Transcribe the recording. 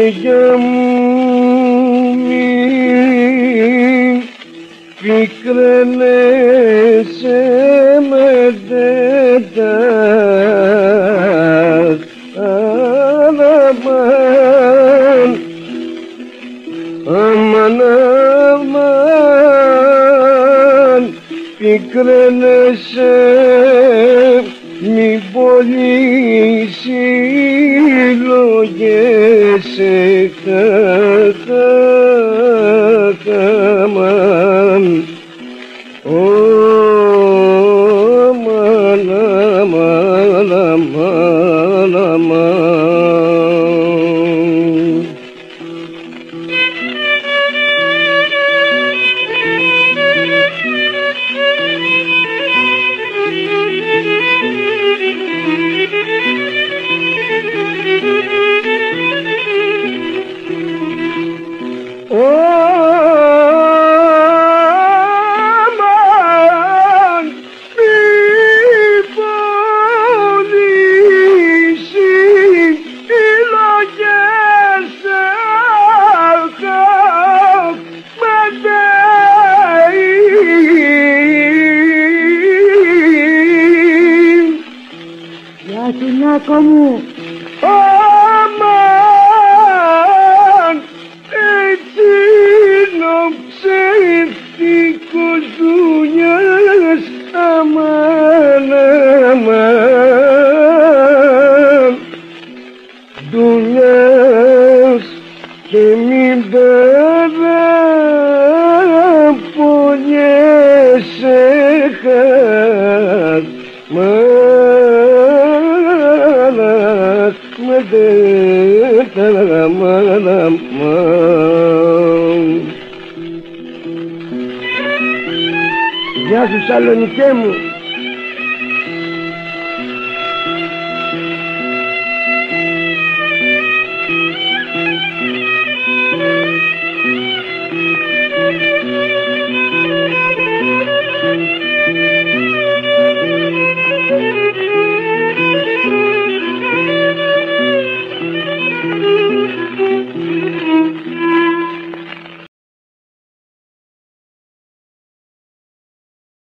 για μου μην πικραίνεσαι με τέτας αμάν, αμάν, αμάν, πικραίνεσαι μη πολύ συλλογέσαι αμάν, αμάν, αμάν, αμάν, αμάν. Γεια σου Νιάκο μου. Αμάν, έτσι είναι ο ψεύτικος δουλειάς, αμάν, αμάν, δουλειάς και μην παραπονιέσαι Γεια σου Σαλονικέ μου.